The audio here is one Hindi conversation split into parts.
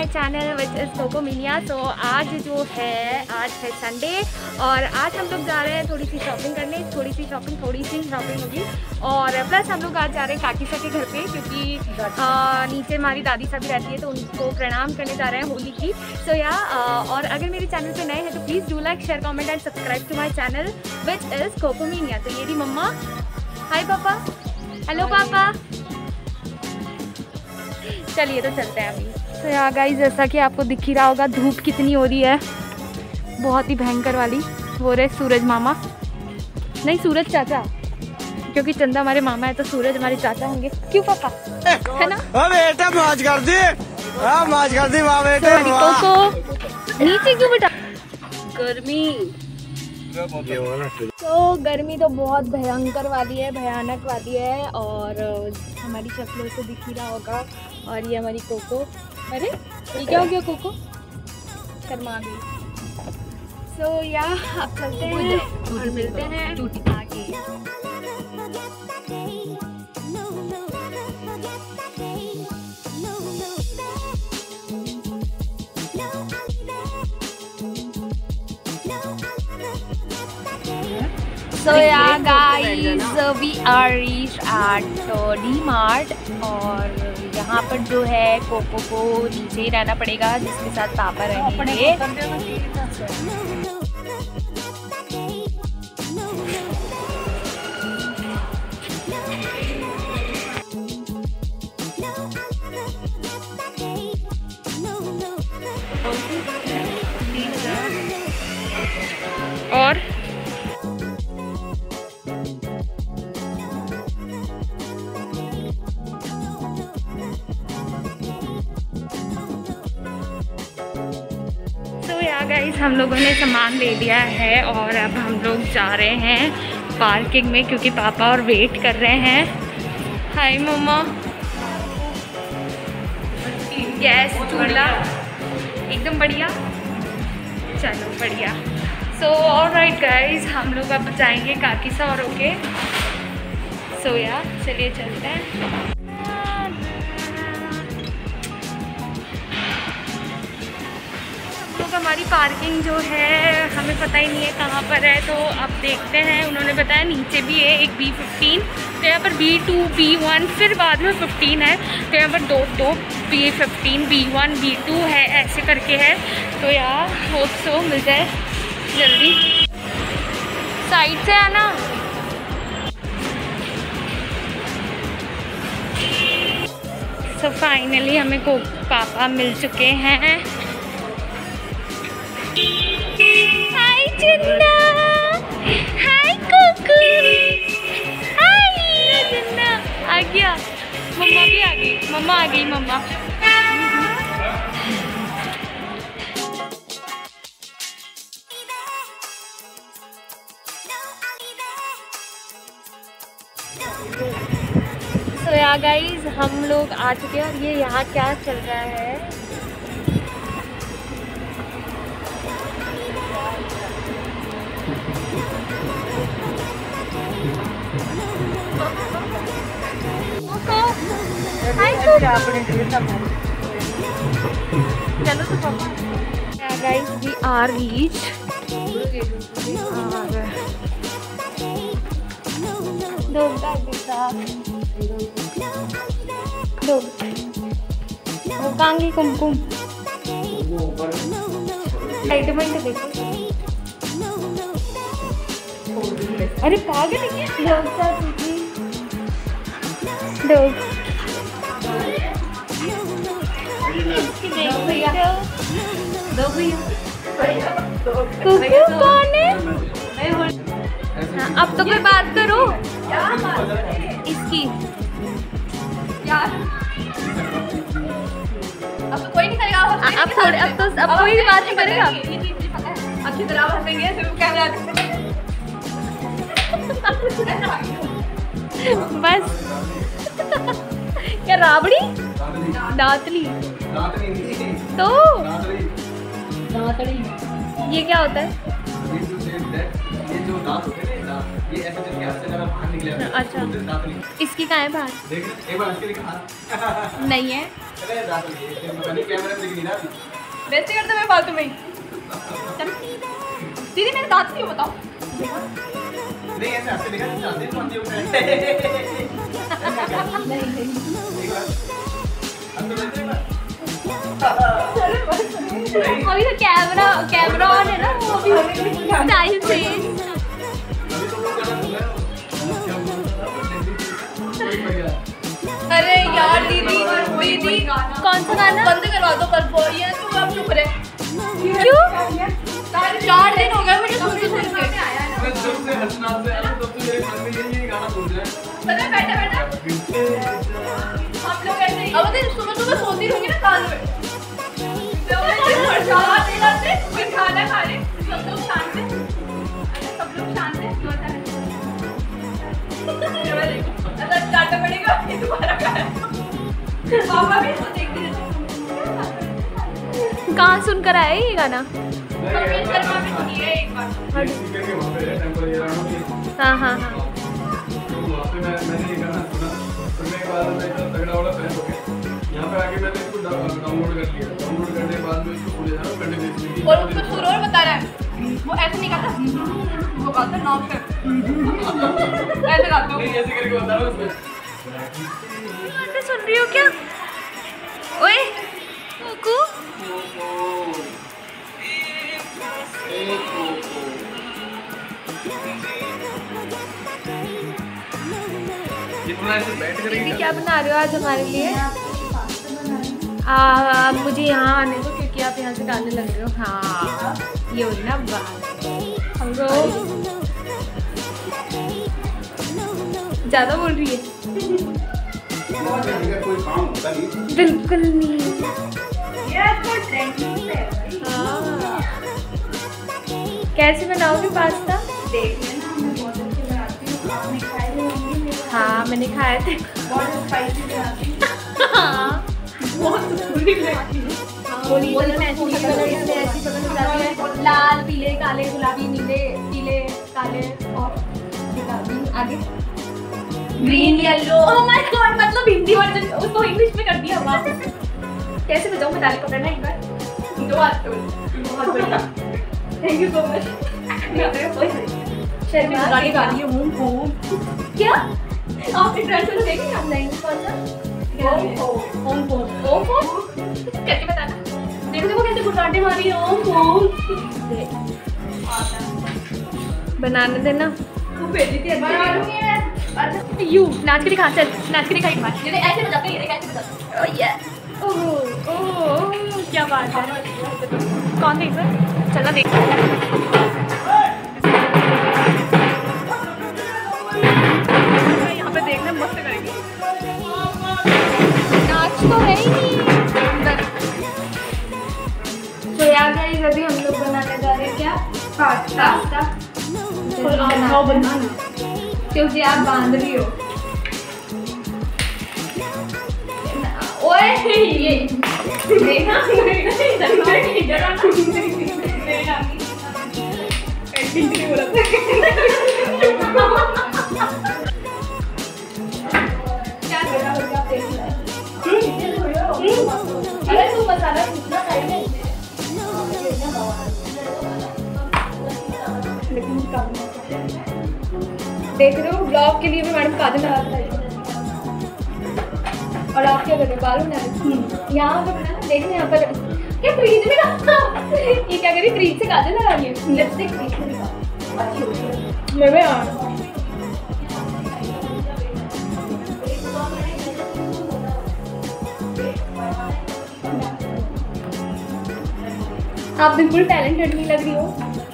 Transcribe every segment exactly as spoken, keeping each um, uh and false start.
Channel which is कोकोमीनिया। सो आज जो है आज है संडे और आज हम लोग जा रहे हैं थोड़ी सी शॉपिंग करने। थोड़ी सी शॉपिंग थोड़ी सी शॉपिंग होगी और प्लस हम लोग आज जा रहे हैं काकी सा के घर पे क्योंकि आ, नीचे हमारी दादी सा भी रहती है तो उनको प्रणाम करने जा रहे हैं होली की। सो या और अगर मेरे चैनल पे नए हैं तो please do like share comment and subscribe to my channel which is कोकोमीनिया। तो ये रही मम्मा। हाय पापा। हेलो पापा। चलिए तो चलते हैं अभी। तो यार गाइस जैसा कि आपको दिख ही रहा होगा धूप कितनी हो रही है, बहुत ही भयंकर वाली। वो रहे सूरज मामा, नहीं सूरज चाचा, क्योंकि चंदा हमारे मामा है तो सूरज हमारे चाचा होंगे। क्यों पापा, है ना? हाँ बेटा मौज कर दी, हाँ मौज कर दी वाह बेटा। कोको नीचे क्यों बेटा? गर्मी तो गर्मी तो बहुत भयंकर वाली है, भयानक वाली है और हमारी शक्लों से दिख ही रहा होगा। और ये हमारी कोको, अरे ये क्या हो गया कोको, शर्मा गई। सो या अब चलते हैं और मिलते हैं आगे। So yeah guys, we are reached at D Mart और यहाँ पर जो है कोको को नीचे ही रहना पड़ेगा जिसके साथ पापा रहेंगे। और गाइस हम लोगों ने सामान ले लिया है और अब हम लोग जा रहे हैं पार्किंग में क्योंकि पापा और वेट कर रहे हैं। हाय मम्मा। गैस चूल्हा एकदम बढ़िया, चलो बढ़िया। सो ऑलराइट गाइस हम लोग अब जाएंगे काकी सा और ओके। सो या चलिए चलते हैं। हमारी पार्किंग जो है हमें पता ही नहीं है कहाँ पर है, तो अब देखते हैं। उन्होंने बताया नीचे भी है एक बी फिफ्टीन, तो यहाँ पर बी टू बी वन फिर बाद में फिफ्टीन है, तो यहाँ पर दो दो B fifteen B one B two है ऐसे करके है। तो यार होप सो मिल जाए जल्दी। साइड से आना। सो फाइनली हमें को पापा मिल चुके हैं। हाय चंदा, हाय कोको, हाय चंदा। आ गया, मम्मा भी आ गई, मम्मा आ गई मम्मा। तो यार गाइस हम लोग आ चुके हैं और ये यहाँ क्या चल रहा है। चलो तो पापा। गाइस वी आर रीच दो दो वो कांगी कुमकुम एडमेंट देखो। अरे पागल है क्या? दो दो भैया कुकू कौन है? हाँ, अब तो कोई बात करो इसकी यार। अब तो कोई नहीं करेगा, अब थोड़े अब तो अब कोई भी बात नहीं करेगा। अच्छी तरह हंसेंगे बस। क्या राबड़ी दातली तो दातली ये क्या होता है? जो दांत होते हैं ना, ये ऐसे करके हाथ से अगर बाहर निकले अच्छा, इसकी कहाँ है बाहर? देख एक बार इसके दिखा। नहीं है। अरे दांत ये मैंने कैमरा में दिख नहीं रहा। वैसे करते मैं फालतू में। दीदी मेरे दांत क्यों बताओ? नहीं ऐसे हाथ से दिखा तो जाते हैं तो अंदर नहीं नहीं एक बार अंदर लेते हैं। अभी तो कैमरा कैमरा ऑन है ना, वो भी स्टाइल से। अरे यार दीदी दीदी कौन सा गाना बंद करवा दो कल को, ये तुम अब चुप रहे क्यों? चार दिन हो गए मुझे सुनते सुनते आया है ना, मैं जब से हंसना से आया तब से मेरे मन में यही गाना सुन रहा है। पता है बैठा बैठा हम लोग ऐसे ही अब तो सुबह सुबह सोती रहूंगी ना कान में, फिर खाना खा रहे सब लोग शांत है, सब लोग शांत है, डांटा पड़ेगा दोबारा पापा भी इसको देखते रहते। कहाँ सुनकर आए ये गाना? हाँ हाँ हाँ यहाँ पे आके मैंने इसको डाउनलोड कर लिया। डाउनलोड करने के बाद में इसको पूरे जाना कंटिन्यूअसली और कुछ सुर और बता रहा है, वो ऐसे नहीं गाता, वो गाता नाम पे ऐसे गाता हूँ। नहीं ऐसे करके बता रहा हूँ उसमें। गाते सुन रही हो क्या? ओए कोकू जितना ऐसे बैठ दीदी क्या बना रहे हो आज हमारे लिए? आ, मुझे यहाँ आने दो क्योंकि आप यहाँ से गाने लग रहे हो। हाँ ये हो ना बात, हम लोग ज़्यादा बोल रही है। कोई काम होता नहीं, बिल्कुल नहीं। हाँ कैसे बनाओगे पास्ता? देख लेना मैं बहुत अच्छे बनाती हूँ, आपने खाए होंगे। हाँ मैंने खाए थे, बहुत स्पाइसी बनाती हूँ। हाँ बहुत बुरी लगती है। होली कलर ऐसी कलर इसमें ऐसी कलर गुलाबी है, लाल पीले काले गुलाबी नीले पीले काले और गुलाबी आगे green yellow. Oh my god, मतलब हिंदी वर्जन उसको इंग्लिश में कर दिया। वाह कैसे बजाऊं मैं? ताली पकड़ना एक बार, दो हाथ तो बहुत बढ़िया। Thank you so much. शर्मी गाड़ी गा रही है होम होम। क्या आपने ट्रेंड में देखी आप लैंग्वेज कौन सा? होम होम होम होम कैसे बताना? देखो देखो कैसे गुटराटे मारी है। होम होम बनाने देना, वो भेजी थी बना लूंगी मैं। अच्छा यू नाच के दिखा, चल नाच के दिखा एक बार। ये ऐसे बजाते हैं, ये ऐसे बजाते हैं। ओह ये ओह ओह क्या बात है। कौन देख रहा है? चलो देख यहाँ पे देखना मस्त करेंगे। नाच तो है ही नहीं। तो यार गाइस अभी हम लोग बनाने जा रहे हैं क्या? पास्ता। पास्ता बनाना क्योंकि आप बांध रही हो। ओए ये देखना अरे तू मसाला कितना खाएगी? देख रहे हो ब्लॉग के लिए भी मैडम काजल लगा रही है। और आप क्या कर रहे हो? बाल बना रहे हो? यहाँ पर बनाना, देखना यहाँ पर क्या फ्रीज में रखा। ये क्या करी? फ्रीज से काजल लगा रही है। लिपस्टिक फ्रीज में लगा मैं भी यार आप बिल्कुल टैलेंटेड नहीं लग रही हो।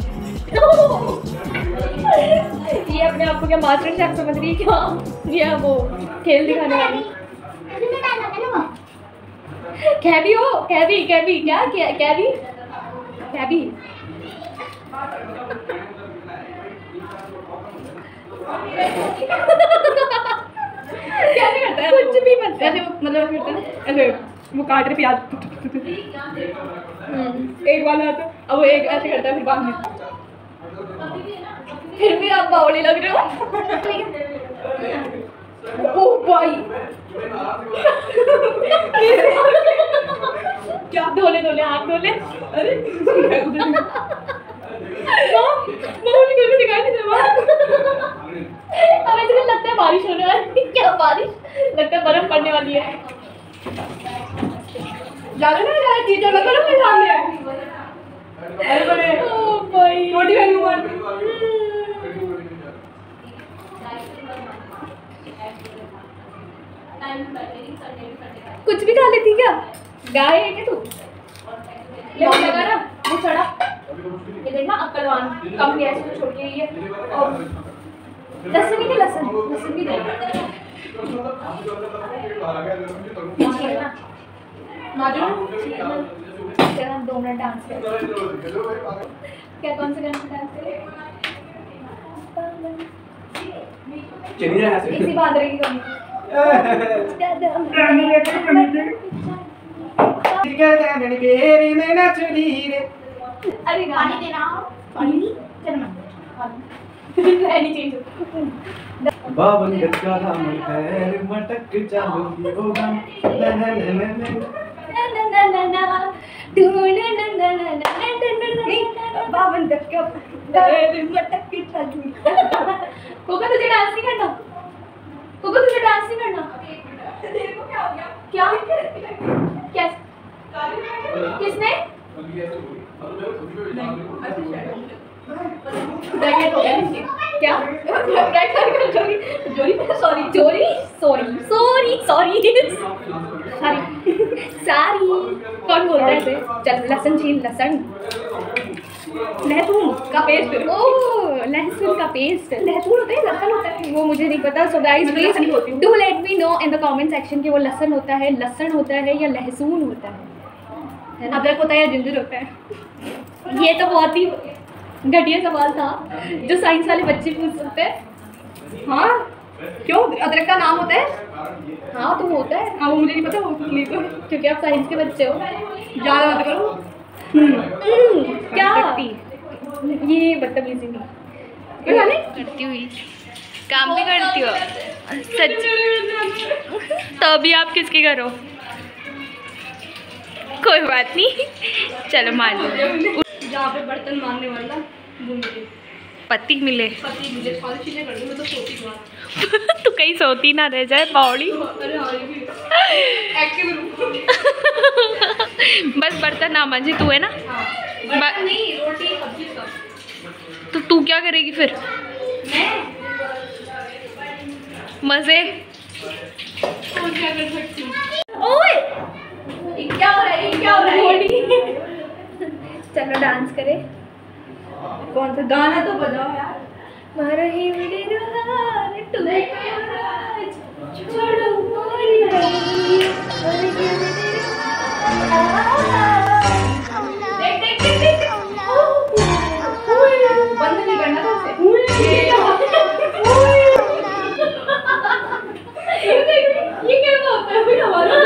ये अपने आप को क्या मास्टर शेफ समझ रही है क्या? ये वो खेल दिखाने वाली कैबी हो। कैबी कैबी क्या कैबी कैबी क्या नहीं करता है? कुछ भी मत ऐसे मतलब करता है ऐसे वो काट रहे प्याज एक वाला आता अब वो एक ऐसे करता है फिर बाद में फिर भी आप बावली लग रहे हो। ओ भाई क्या धोले धोले हाथ धोले। अरे दिखाई नहीं दे रहा। अब ऐसे लगता है बारिश होने वाली। क्या बारिश? लगता है बर्फ पड़ने वाली है। ज्यादा ना ज्यादा चीजें लगा लो मेरे सामने। अरे बड़े ओ भाई छोटी वाली उम्र। कुछ भी खा लेती क्या? गाय है क्या तू? ले लगा ना वो चढ़ा। ये देखना अक्लवान कम गैस में छोड़ के ये और लहसुन ही लहसुन लहसुन भी दे। चलो दो मिनट डांस करें। क्या कौन सा गाना डांस करें? इसी बादरे की कमी। अरे पानी देना पानी चलना नहीं चाहिए। बावन गज का दाम है मटक चालूंगी होगा ना ना ना ना ना ना ना तू ना ना ना ना ना बावन गज का मटक चालूंगी। कोका तुझे डांस नहीं करना? कोका तुझे डांस नहीं करना? देखो क्या हो गया? क्या क्या किसने? ब्रैकेट हो गया क्या? ब्रैकेट चोरी चोरी सॉरी चोरी sorry sorry sorry sorry sorry कौन बोलता है ऐसे? चल लहसुन छील लहसुन लहसुन का पेस्ट। ओ लहसुन का पेस्ट लहसुन होता है लहसुन होता है वो मुझे नहीं पता। So guys please do let me know in the comment section कि वो लहसुन होता है लहसुन होता है या लहसुन होता है अदरक होता है या जिंजर होता है? ये तो बहुत ही घटिया सवाल था जो साइंस वाले बच्चे पूछ सकते हैं। हाँ क्यों अदरक का नाम होता है? हाँ तो होता है। हाँ वो मुझे नहीं पता वो क्योंकि आप साइंस के बच्चे हो। ज़्यादा बात करो। क्या ये बदतमीजी नहीं करती हुई काम भी करती हो सच। तो अभी आप किसकी करो? कोई बात नहीं चलो मान लो। जहाँ पे बर्तन मारने वाला पति मिले पति मिले सारी चीजें कर दूँ मैं तो सोती हूँ। तू कहीं सोती ना रह जाए पौड़ी। अरे हाँ ये भी एक्टिव बस बर्तन ना मांझे तू है ना? हाँ नहीं रोटी सब्जी सब। तो तू क्या करेगी फिर? मैं मजे और क्या कर सकती हूँ? ओए क्या हो रहा है? क्या हो रहा है? चलो डांस करें। कौन सा गाना तो बजाओ यार। मारा ही मेरे रुहान टूटे राज छोड़ो मोरी रानी और ये मेरे देख देख देख देख बंद नहीं करना था उसे। ये क्या होता है फिर हमारा?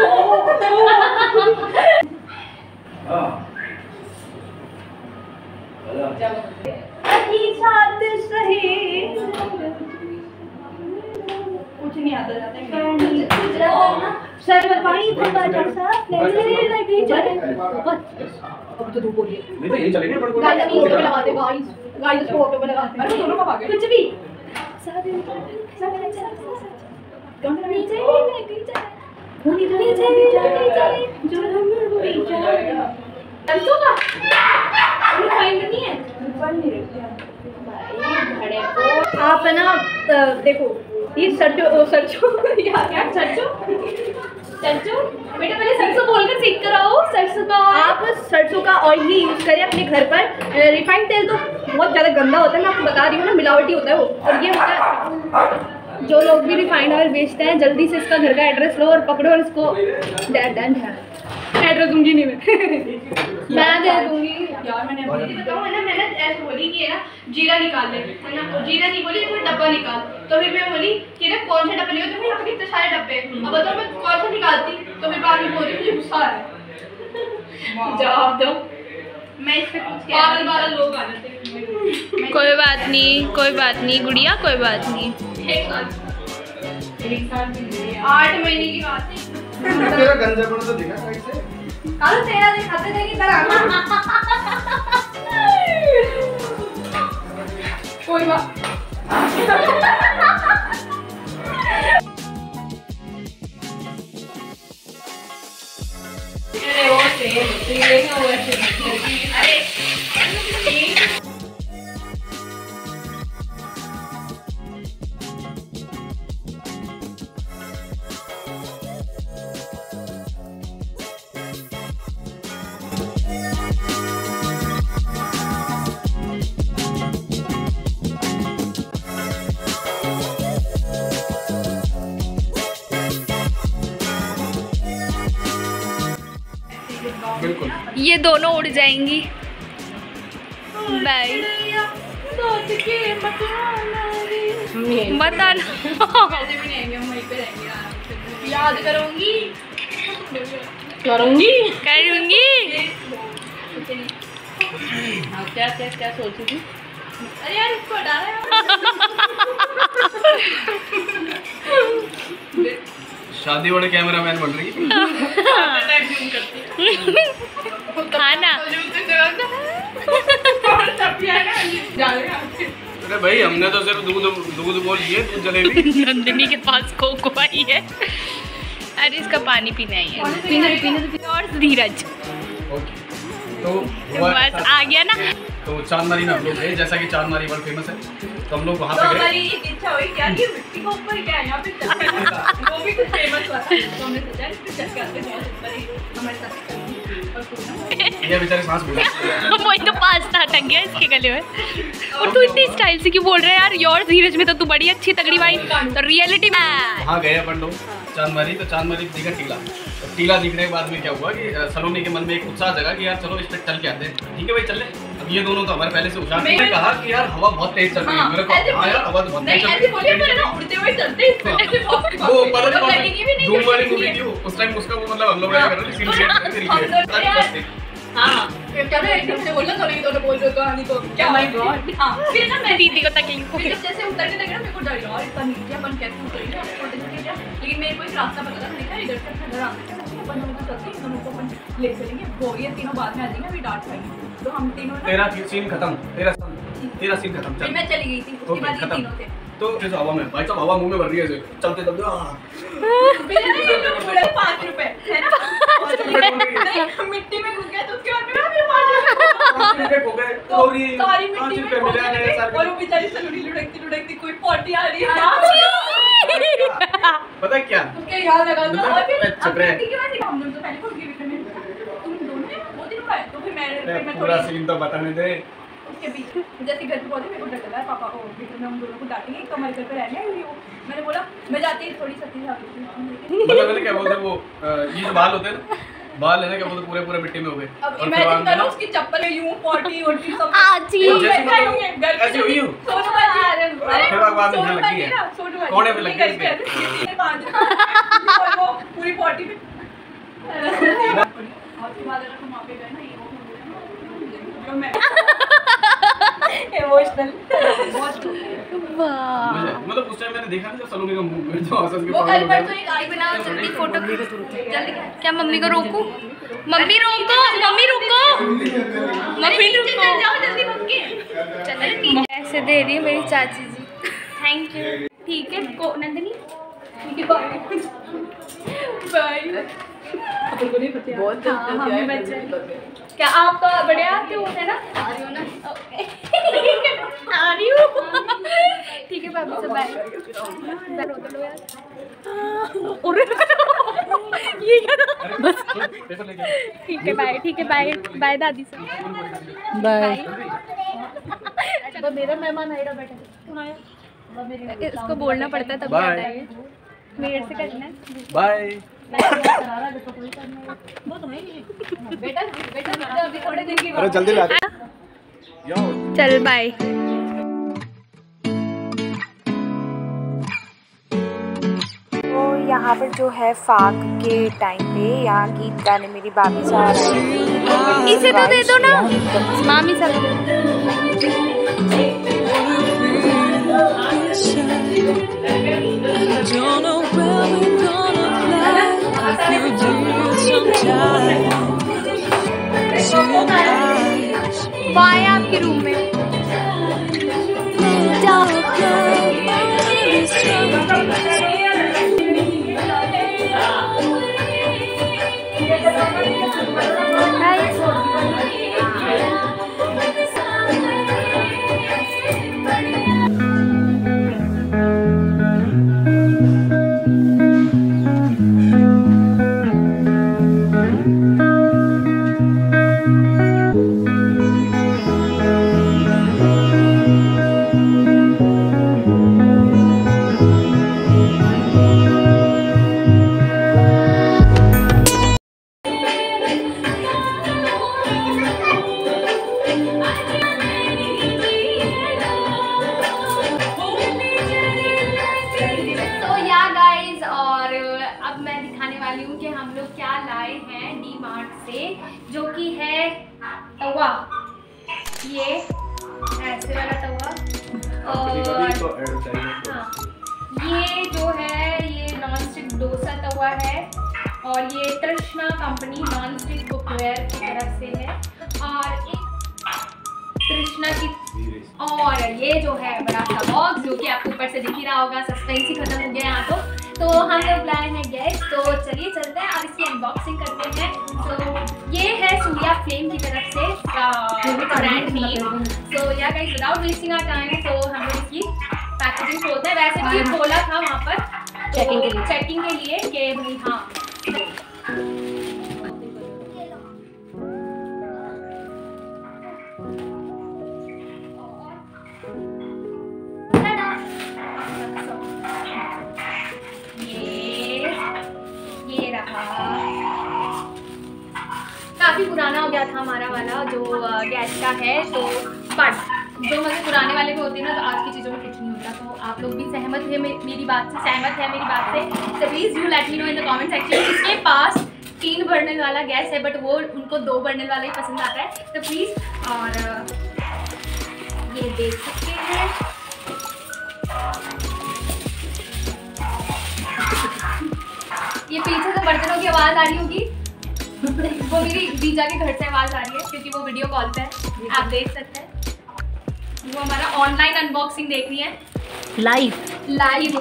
कुछ नहीं आता जाता है सर पानी ठंडा जैसा लगी जाए। अब तो धूप हो रही है नहीं तो ये चलेंगे पर कोई गाइस फोटो पे लगाते गाइस गाइस फोटो पे लगाते अरे दोनों का भागे कुछ भी सारे सब कौन नीचे लेके जाए नीचे लेके जाए जो हम भी जाए तंतु का फाइंड नहीं है ऊपर नहीं रखते भाई को आप है ना देखो ये सरसों सरसों यार क्या सरसों सरसों बेटा पहले सरसों बोलकर सीख कर आओ। सरसों का आप सरसों का ऑयल ही यूज़ करें अपने घर पर। रिफाइंड तेल तो बहुत ज़्यादा गंदा होता है मैं आपको बता रही हूँ ना मिलावटी होता है वो। और ये होता है जो लोग भी रिफाइंड ऑयल बेचते हैं जल्दी से इसका घर का एड्रेस लो और पकड़ो और इसको एड्रेस दूंगी नहीं मैं मैं दे दूंगी यार। मैंने बताऊँ है ना मैंने ऐसे बोली कि है ना जीरा निकाल ले है ना और जीरा नहीं बोली कोई डब्बा निकाल तो फिर मैं बोली कि ना कौन सा डब्बा निकाल तो यहाँ पे कितने सारे डब्बे अब बताओ मैं कौन सा निकालती तो फिर बाद में बोली मुझे गुस्सा आ रहा है। जवाब दो मैं इस पे कुछ बारह बारह लोग आ जाते हैं। कोई बात नहीं, कोई बात नहीं गुड़िया, कोई बात नहीं। आठ महीने की बात है। तेरा गंजापन तो देखा कहीं से? कल तेरा दिखाते थे कि डराना। कोई बात बिल्कुल। ये दोनों उड़ जाएंगी। बाय। मत आना। याद करूंगी करूंगी करूंगी। क्या क्या क्या सोची थी? अरे यार इसको हटा रहे शादी वाले कैमरामैन बन रही है। खाना अरे भाई हमने तो सिर्फ दूध दूध बोल दिए, दूध जलेबी। नंदिनी के पास कोको आई है। अरे इसका पानी पीना ही है। पीने पीने और धीरज ओके तो बस आ गया ना। तो चांदमारी में हम लोग गए, जैसा कि चांदमारी वर्ल्ड फेमस है, तो हम लोग वहाँ पे गए। हमारी एक इच्छा हुई क्या कि मिट्टी के ऊपर क्या है यहाँ पे चल वो भी कुछ फेमस हुआ था, तो हमने सोचा इस पे चल के आते हैं ऊपर ही हमारे साथ और ये बेचारे सांस भूल वही तो पास्ता अटक गया इसके गले में। और तू इतनी स्टाइल से क्यों बोल रहा है यार? योर धीरज में तो तू बड़ी अच्छी तगड़ी भाई, तो रियलिटी में वहाँ गए अपन लोग चांदमारी। तो चांदमारी दिखा टीला, तो टीला दिखने के बाद में क्या हुआ कि सलोनी के मन में एक उत्साह जगा कि यार चलो इस पे चल के आते हैं। ठीक है भाई चल ले। अब ये दोनों तो हमारे पहले से उछाल ने कहा कि यार हवा बहुत तेज चल रही है। मेरे को हाँ यार हवा तो बहुत तेज चल रही है। उड़ते हुए चलते वो पता नहीं धूम वाली मूवी थी उस टाइम, उसका वो मतलब हम लोग ऐसा कर रहे थे सीन क्रिएट करके। हाँ क्या मैं एकदम से बोलना तो नहीं तो बोल दो कहानी को क्या माय गॉड। हां फिर ना मैं दीदी को तकलीफ हो गई। जैसे उतरने लगे ना मेरे को डर लगा और इतना नीचे अपन कैसे उतरेंगे, लेकिन मेरे को एक रास्ता पता था। मैंने कहा इधर से अंदर आना है, अपन दोनों को चलते हैं, दोनों को अपन ले चलेंगे। वो ये तीनों बाद में आ जाएंगे, अभी डांट खाएंगे तो हम तीनों ना। तेरा सीन खत्म, तेरा तेरा सीन खत्म। फिर मैं चली गई थी, उसके बाद ये तीनों थे। तो फिर हवा में भाई साहब हवा मुंह में भर रही है ऐसे चलते चलते पाँच रुपए है ना मिट्टी में घुस गया तो उसके बाद में रुपए हो गए और ये सारी मिट्टी में रुपए मिला है सर। और वो बेचारी सलूनी लुढ़कती लुढ़कती कोई पॉटी आ रही है। पता है क्या उसके याद लगा दो और फिर चुप रहे। ठीक है मैं हम लोग तो पहले पहुंच गए विक्रम में, तुम दोनों ने वो दिन हुआ है तो फिर मैं फिर मैं पूरा थोड़ी सीन तो बताने दे। उसके बीच जैसे घर पे पहुंचे मेरे को डर लगा पापा को विक्रम हम दोनों को डांटेंगे तो हमारे घर पे रहने आई वो। मैंने बोला मैं जाती ही थोड़ी सती जा रही थी। मतलब मैंने क्या बोलते वो ये जो बाल होते हैं ना, बाल है ना क्या बोलते पूरे पूरे मिट्टी में हो गए। अब इमेजिन करो उसकी चप्पल में यूं पॉटी ओटी सब आजी ऐसे हुई हूँ सोनू बाजी अरे फिर बाद में लगी है सोनू बाजी कोने पे लगी है वो पूरी पॉटी में। और के बाद अगर हम वहाँ पे गए ना ये इमोशनल मतलब उस टाइम मैंने देखा ना जब सलोनी का मुंह में जो हंस के वो कल पर तो एक आई बनाओ जल्दी फोटो। क्या मम्मी को रोकूं? मम्मी रोको, मम्मी रुको, मम्मी रुको, जाओ जल्दी भाग के। चलो ऐसे दे रही है मेरी चाची जी। Thank you. ठीक है को नंदिनी बाय बहुत क्या आप तो बढ़िया आते हो है ना? आ रही हो ना? आ रही हूँ। ठीक है भाभी से बाय। ये क्या बस ठीक है बाय। ठीक है बाय बाय दादी से बाय। मेरा मेहमान आएगा बेटा इसको बोलना पड़ता है तब आता है। मेरे से करना है बाय। बेटा बेटा अभी थोड़े दिन की अरे जल्दी ला चल बाय। तो यहाँ यहाँ पर जो है फाक के टाइम पे यहाँ गीत गाने मेरी भाभी साहब इसे तो दे दो ना मामी वाह आपके रूम में कि हम लोग क्या लाए हैं डी मार्ट से, जो कि है तवा, ये ऐसे वाला तवा, और हाँ ये जो है ये नॉन स्टिक डोसा तवा है, और ये तृष्णा कंपनी नॉन स्टिक कुकवेयर की तरफ से है, और एक तृष्णा की, और ये जो है बड़ा सा बॉक्स जो कि आपको ऊपर से दिख ही रहा होगा, सस्पेंस ही खत्म हो गया यहाँ तो तो हम लोग लाए हैं गैस। तो चलिए चलते हैं अब इसकी अनबॉक्सिंग करते हैं। तो ये है सूर्या फ्लेम की तरफ से ब्रांड नेम। तो या guys without wasting our time तो हम लोग इसकी पैकेजिंग खोलते हैं। वैसे भी ये खोला था वहाँ पर चेकिंग के लिए चेकिंग के लिए कि भाई हाँ काफ़ी पुराना हो गया था हमारा वाला जो गैस का है, तो बट जो मतलब पुराने वाले में होते हैं ना, तो आज की चीज़ों में कुछ नहीं होता। तो आप लोग भी सहमत है मेरी बात से सहमत है मेरी बात से तो please you let me know in the comment section. इसके पास तीन बर्नर वाला गैस है बट वो उनको दो बर्नर वाला ही पसंद आता है, तो प्लीज़। और ये देख सकते हैं ये पीछे से बर्तनों की आवाज़ आ रही होगी, वो मेरी जीजा के घर से आवाज़ आ रही है क्योंकि वो वीडियो कॉल पे है, आप देख सकते हैं। वो हमारा ऑनलाइन अनबॉक्सिंग देख रही है live live.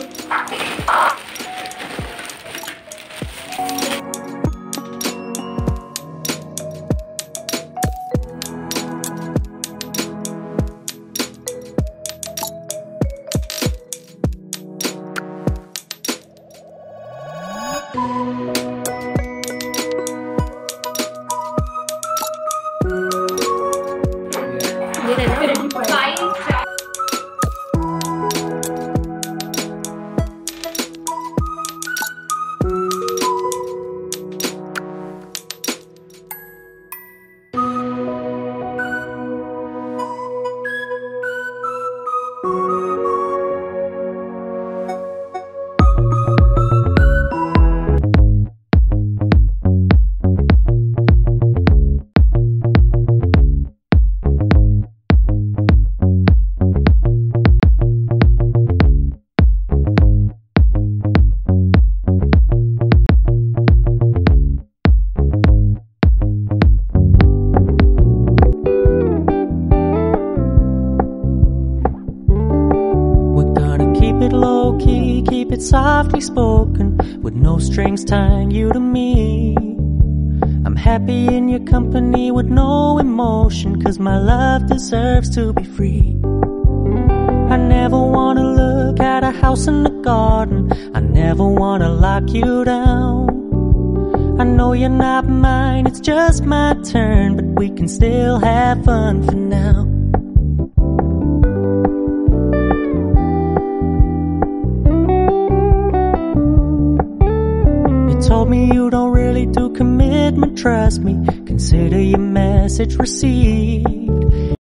Keep it softly spoken, with no strings tying you to me. I'm happy in your company with no emotion, 'cause my love deserves to be free. I never wanna look at a house in the garden, I never wanna lock you down. I know you're not mine, it's just my turn, but we can still have fun for now. Told me you don't really do commitment, trust me, consider your message received.